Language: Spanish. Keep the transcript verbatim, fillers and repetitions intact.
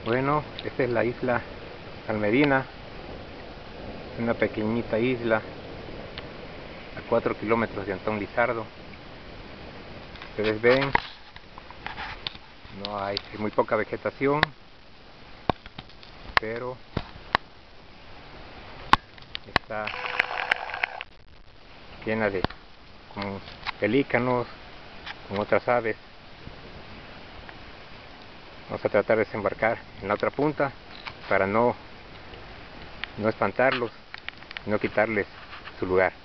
Bueno, esta es la isla San Medina, una pequeñita isla a cuatro kilómetros de Antón Lizardo. Ustedes ven, no hay, hay muy poca vegetación, pero está llena de con pelícanos, con otras aves. Vamos a tratar de desembarcar en la otra punta para no, no espantarlos, no quitarles su lugar.